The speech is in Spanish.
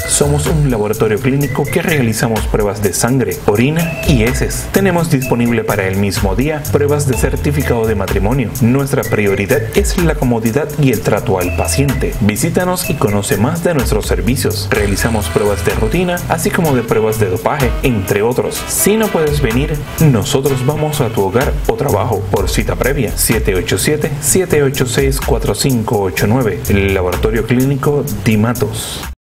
Somos un laboratorio clínico que realizamos pruebas de sangre, orina y heces. Tenemos disponible para el mismo día pruebas de certificado de matrimonio. Nuestra prioridad es la comodidad y el trato al paciente. Visítanos y conoce más de nuestros servicios. Realizamos pruebas de rutina, así como de pruebas de dopaje, entre otros. Si no puedes venir, nosotros vamos a tu hogar o trabajo por cita previa. 787-786-4589. El Laboratorio Clínico Di Matos.